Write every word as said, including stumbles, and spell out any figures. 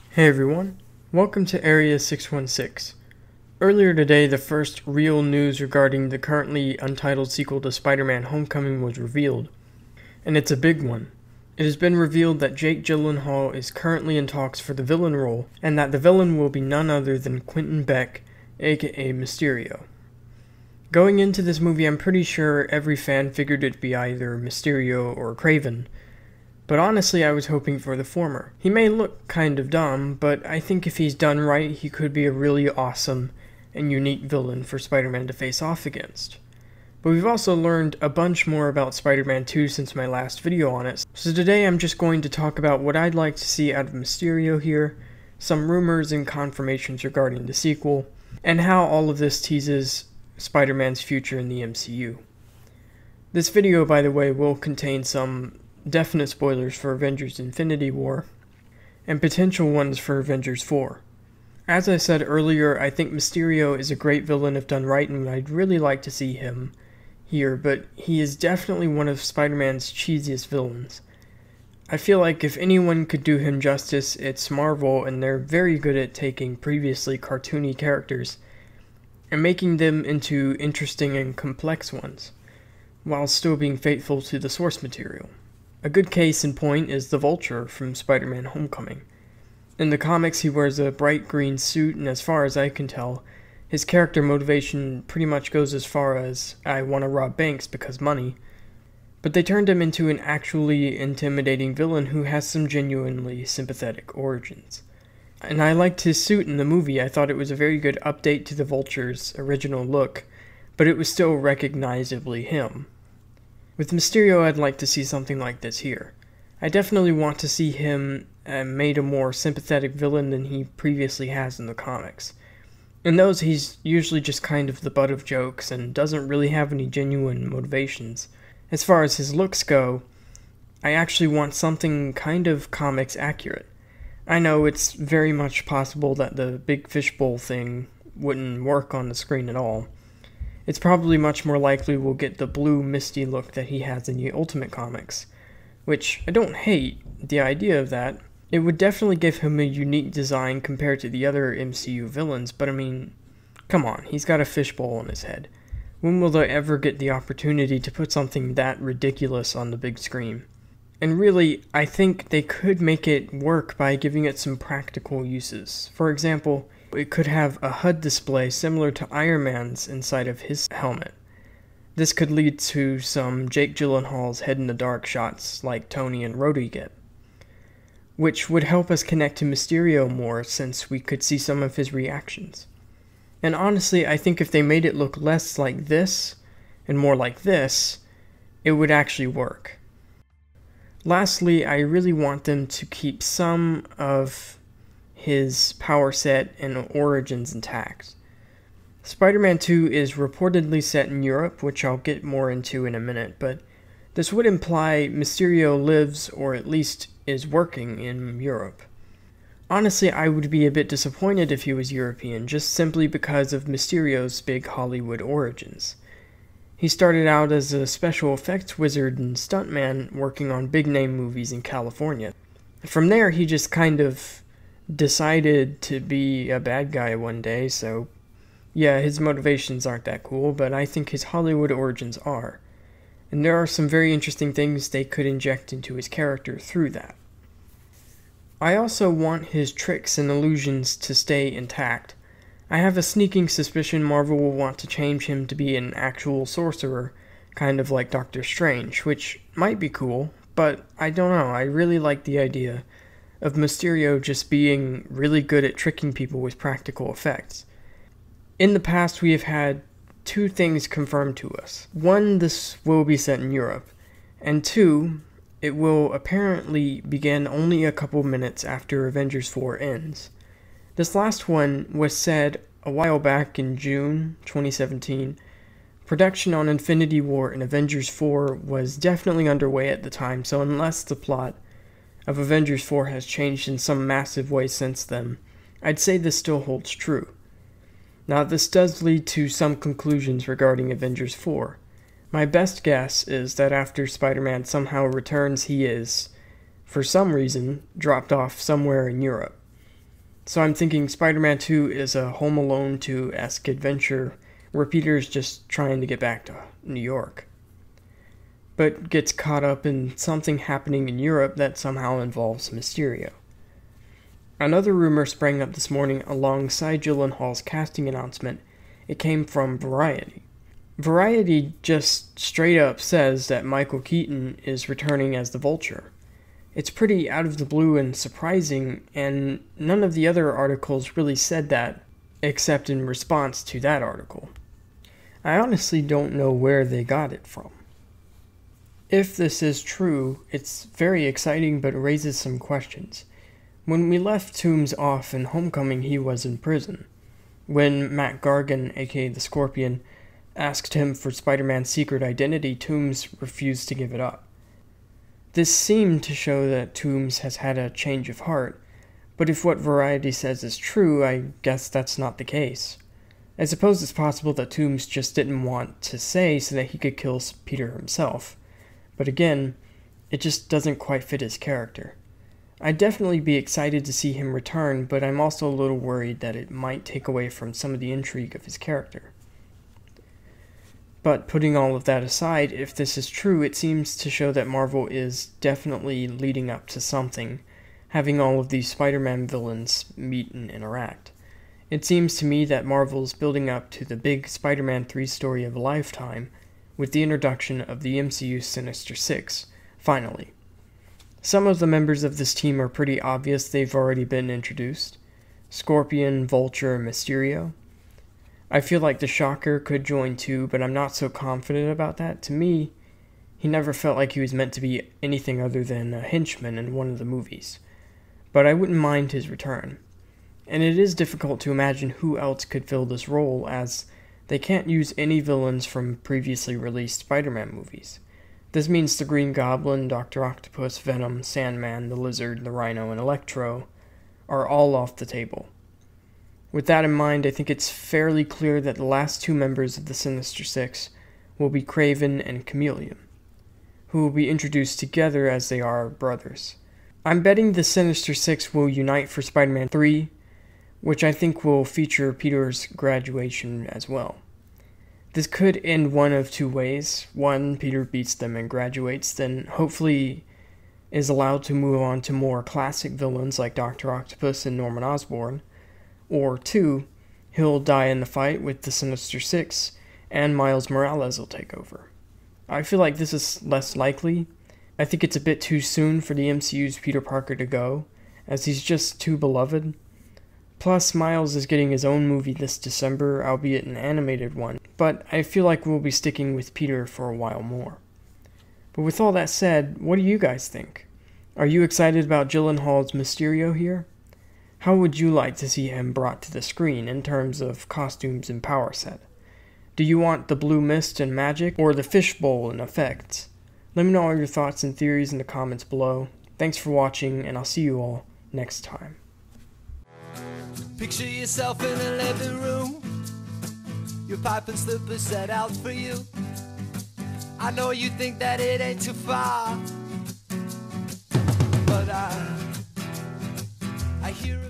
Hey everyone, welcome to Area six one six. Earlier today, the first real news regarding the currently untitled sequel to Spider-Man Homecoming was revealed, and it's a big one. It has been revealed that Jake Gyllenhaal is currently in talks for the villain role, and that the villain will be none other than Quentin Beck, aka Mysterio. Going into this movie, I'm pretty sure every fan figured it'd be either Mysterio or Kraven, but honestly I was hoping for the former. He may look kind of dumb, but I think if he's done right, he could be a really awesome and unique villain for Spider-Man to face off against. But we've also learned a bunch more about Spider-Man two since my last video on it, so today I'm just going to talk about what I'd like to see out of Mysterio here, some rumors and confirmations regarding the sequel, and how all of this teases Spider-Man's future in the M C U. This video, by the way, will contain some definite spoilers for Avengers Infinity War, and potential ones for Avengers four. As I said earlier, I think Mysterio is a great villain if done right, and I'd really like to see him here, but he is definitely one of Spider-Man's cheesiest villains. I feel like if anyone could do him justice, it's Marvel, and they're very good at taking previously cartoony characters and making them into interesting and complex ones, while still being faithful to the source material. A good case in point is the Vulture from Spider-Man Homecoming. In the comics, he wears a bright green suit, and as far as I can tell, his character motivation pretty much goes as far as, I want to rob banks because money. But they turned him into an actually intimidating villain who has some genuinely sympathetic origins. And I liked his suit in the movie. I thought it was a very good update to the Vulture's original look, but it was still recognizably him. With Mysterio, I'd like to see something like this here. I definitely want to see him uh, made a more sympathetic villain than he previously has in the comics. In those, he's usually just kind of the butt of jokes and doesn't really have any genuine motivations. As far as his looks go, I actually want something kind of comics accurate. I know it's very much possible that the big fishbowl thing wouldn't work on the screen at all. It's probably much more likely we'll get the blue misty look that he has in the Ultimate Comics, which I don't hate the idea of that. It would definitely give him a unique design compared to the other M C U villains, but I mean, come on, he's got a fishbowl on his head. When will they ever get the opportunity to put something that ridiculous on the big screen? And really, I think they could make it work by giving it some practical uses. For example, it could have a H U D display similar to Iron Man's inside of his helmet. This could lead to some Jake Gyllenhaal's head-in-the-dark shots like Tony and Rhodey get, which would help us connect to Mysterio more since we could see some of his reactions. And honestly, I think if they made it look less like this and more like this, it would actually work. Lastly, I really want them to keep some of his power set and origins intact. Spider-Man two is reportedly set in Europe, which I'll get more into in a minute, but this would imply Mysterio lives, or at least is working, in Europe. Honestly, I would be a bit disappointed if he was European, just simply because of Mysterio's big Hollywood origins. He started out as a special effects wizard and stuntman working on big-name movies in California. From there, he just kind of decided to be a bad guy one day, so yeah, his motivations aren't that cool, but I think his Hollywood origins are. And there are some very interesting things they could inject into his character through that. I also want his tricks and illusions to stay intact. I have a sneaking suspicion Marvel will want to change him to be an actual sorcerer, kind of like Doctor Strange, which might be cool, but I don't know, I really like the idea of Mysterio just being really good at tricking people with practical effects. In the past, we have had two things confirmed to us. One, this will be set in Europe, and two, it will apparently begin only a couple minutes after Avengers four ends. This last one was said a while back in June twenty seventeen. Production on Infinity War and Avengers four was definitely underway at the time, so unless the plot of Avengers four has changed in some massive way since then, I'd say this still holds true. Now, this does lead to some conclusions regarding Avengers four. My best guess is that after Spider-Man somehow returns, he is, for some reason, dropped off somewhere in Europe. So I'm thinking Spider-Man two is a Home Alone two-esque adventure where Peter's just trying to get back to New York, but gets caught up in something happening in Europe that somehow involves Mysterio. Another rumor sprang up this morning alongside Gyllenhaal's casting announcement. It came from Variety. Variety just straight up says that Michael Keaton is returning as the Vulture. It's pretty out of the blue and surprising, and none of the other articles really said that, except in response to that article. I honestly don't know where they got it from. If this is true, it's very exciting but raises some questions. When we left Toomes off in Homecoming, he was in prison. When Matt Gargan, aka the Scorpion, asked him for Spider-Man's secret identity, Toomes refused to give it up. This seemed to show that Toomes has had a change of heart, but if what Variety says is true, I guess that's not the case. I suppose it's possible that Toomes just didn't want to say so that he could kill Peter himself, but again, it just doesn't quite fit his character. I'd definitely be excited to see him return, but I'm also a little worried that it might take away from some of the intrigue of his character. But putting all of that aside, if this is true, it seems to show that Marvel is definitely leading up to something, having all of these Spider-Man villains meet and interact. It seems to me that Marvel is building up to the big Spider-Man three story of a lifetime, with the introduction of the M C U's Sinister Six, finally. Some of the members of this team are pretty obvious. They've already been introduced. Scorpion, Vulture, Mysterio. I feel like the Shocker could join too, but I'm not so confident about that. To me, he never felt like he was meant to be anything other than a henchman in one of the movies. But I wouldn't mind his return. And it is difficult to imagine who else could fill this role, as they can't use any villains from previously released Spider-Man movies. This means the Green Goblin, Doctor Octopus, Venom, Sandman, the Lizard, the Rhino, and Electro are all off the table. With that in mind, I think it's fairly clear that the last two members of the Sinister Six will be Kraven and Chameleon, who will be introduced together as they are brothers. I'm betting the Sinister Six will unite for Spider-Man three, which I think will feature Peter's graduation as well. This could end one of two ways. One, Peter beats them and graduates, then hopefully is allowed to move on to more classic villains like Doctor Octopus and Norman Osborn. Or two, he'll die in the fight with the Sinister Six, and Miles Morales will take over. I feel like this is less likely. I think it's a bit too soon for the M C U's Peter Parker to go, as he's just too beloved. Plus, Miles is getting his own movie this December, albeit an animated one, but I feel like we'll be sticking with Peter for a while more. But with all that said, what do you guys think? Are you excited about Gyllenhaal's Mysterio here? How would you like to see him brought to the screen in terms of costumes and power set? Do you want the blue mist and magic, or the fishbowl and effects? Let me know all your thoughts and theories in the comments below. Thanks for watching, and I'll see you all next time. Picture yourself in a living room, your pipe and slippers set out for you. I know you think that it ain't too far, but I, I hear